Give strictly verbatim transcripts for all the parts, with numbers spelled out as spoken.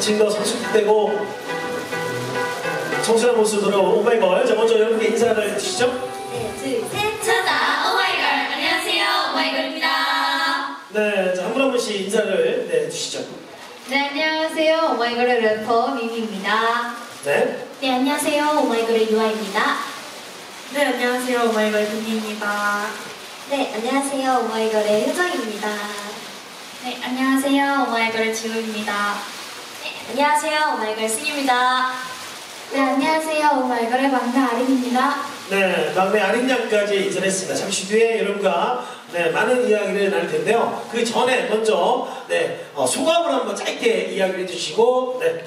한층 더 성숙되고 청순한 모습으로 돌아온 오마이걸. 자, 먼저 여러분께 인사를 해주시죠. 네, 둘, 셋. 찾아 오마이걸. 안녕하세요, 오마이걸입니다. 네, 자, 한 분 한 분씩 인사를 네, 해주시죠. 네, 안녕하세요, 오마이걸의 래퍼 미미입니다. 네. 네, 안녕하세요, 오마이걸의 유아입니다. 네, 안녕하세요. 오마이걸 빈니입니다. 네, 안녕하세요, 오마이걸의 효정입니다. 네, 안녕하세요. 오마이걸의 지우입니다. 네, 안녕하세요, 오마이걸 승입니다. 네, 안녕하세요. 오마이걸의 막내 아린입니다. 네, 막내 아린 양까지 인사를 했습니다. 잠시 뒤에 여러분과 네, 많은 이야기를 나눌 텐데요. 그 전에 먼저 네, 어, 소감을 한번 짧게 이야기를 해주시고 네.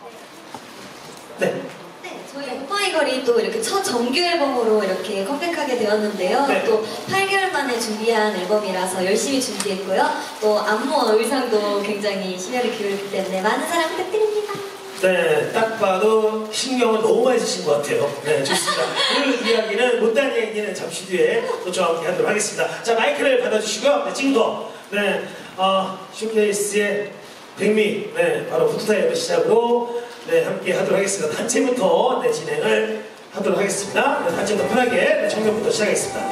네. 네, 저희 오마이걸이 또 이렇게 첫 정규 앨범으로 이렇게 컴백하게 되었는데요. 네. 또 팔 개월 만에 준비한 앨범이라서 열심히 준비했고요. 또 안무와 의상도 굉장히 심혈을 기울였기 때문에 많은 사랑 부탁드립니다. 네, 딱 봐도 신경을 너무 많이 쓰신 것 같아요. 네, 좋습니다. 그 이야기는, 못다한 얘기는 잠시 뒤에 또 저와 함께 하도록 하겠습니다. 자, 마이크를 받아주시고요. 네, 지금부터, 네, 어, 쇼케이스의 백미, 네, 바로 포토타임을 시작으로, 네, 함께 하도록 하겠습니다. 단체부터, 네, 진행을 하도록 하겠습니다. 네, 단체부터 편하게, 네, 정면부터 시작하겠습니다.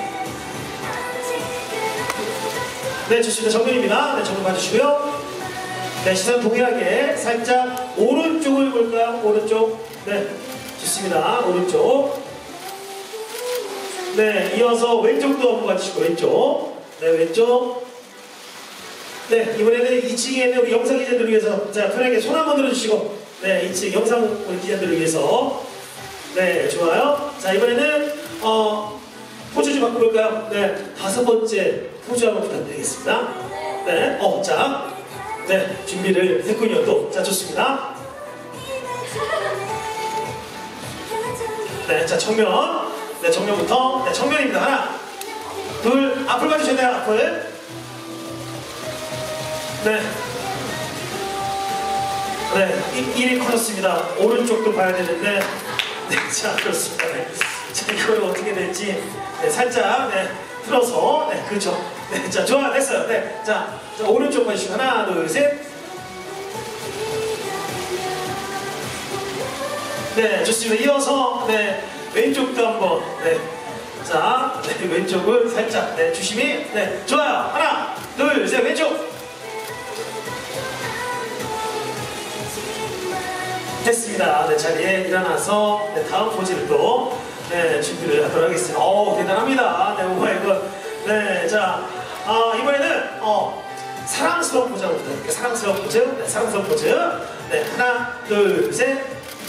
네, 좋습니다. 정면입니다. 네, 정면 봐주시고요. 네, 시선 동일하게 살짝 오른쪽을 볼까요? 오른쪽. 네, 좋습니다. 오른쪽. 네, 이어서 왼쪽도 한번 봐주시고, 왼쪽. 네, 왼쪽. 네, 이번에는 이 층에 있는 우리 영상 기자들을 위해서, 자, 편하게 손 한번 들어주시고, 네, 이 층 영상 우리 기자들을 위해서. 네, 좋아요. 자, 이번에는, 어, 포즈 좀 바꿔볼까요? 네, 다섯 번째 포즈 한번 부탁드리겠습니다. 네, 어, 자. 네, 준비를 했군요. 또, 자, 좋습니다. 네, 자, 정면. 네, 정면부터. 네, 정면입니다. 하나, 둘, 앞을 봐주셔야 돼요. 앞을. 네. 네, 일이 커졌습니다. 오른쪽도 봐야 되는데. 네, 자, 그렇습니다. 네. 자, 이걸 어떻게 될지. 네, 살짝, 네, 틀어서. 네, 그렇죠. 네, 자, 좋아, 됐어요. 네, 자, 자 오른쪽 봐주시고, 하나, 둘, 셋. 네, 좋습니다. 이어서, 네, 왼쪽도 한번, 네. 자, 네, 왼쪽을 살짝, 네, 주심이, 네, 좋아요. 하나, 둘, 셋, 왼쪽. 됐습니다. 네, 자리에 일어나서, 네, 다음 포즈를 또, 네, 준비를 하도록 하겠습니다. 오, 대단합니다. 네, 오마이걸. 네, 자, 아, 이번에는, 어, 사랑스러운 포즈 한번 부탁드릴게요. 사랑스러운 포즈. 네, 사랑스러운 포즈. 네, 하나, 둘, 셋.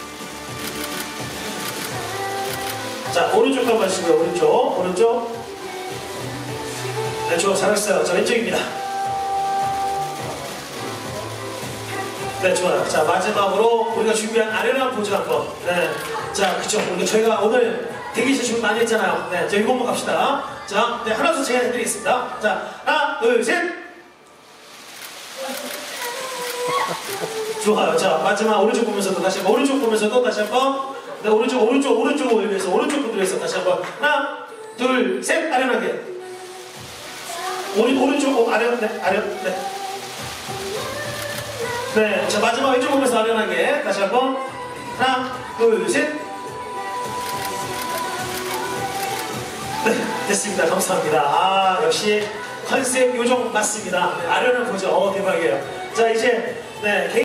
자, 오른쪽 한번 봐주시고요. 오른쪽, 오른쪽. 네, 좋아, 잘했어요. 자, 왼쪽입니다. 네, 좋아요. 자, 마지막으로 우리가 준비한 아련한 포즈 한번. 네, 자, 그쵸. 우리가 저희가 오늘 대기실 준비 많이 했잖아요. 네, 자, 이거 한번 갑시다. 자, 네, 하나, 둘, 제가 해드리겠습니다. 자, 하나, 둘, 셋. 좋아요. 자, 마지막 오른쪽 보면서도 다시 한번, 오른쪽 보면서도 다시 한번. 네, 오른쪽, 오른쪽, 오른쪽을 위해서, 오른쪽 분들 위해서 다시 한번. 하나, 둘, 셋. 아련하게. 오른, 오른쪽, 어, 아련, 네, 아련, 네. 네, 자, 마지막 왼쪽 보면서 아련하게. 다시 한번. 하나, 둘, 셋. 네, 됐습니다. 감사합니다. 아, 역시 컨셉 요정 맞습니다. 네, 아련한 보죠. 어, 대박이에요. 자, 이제, 네.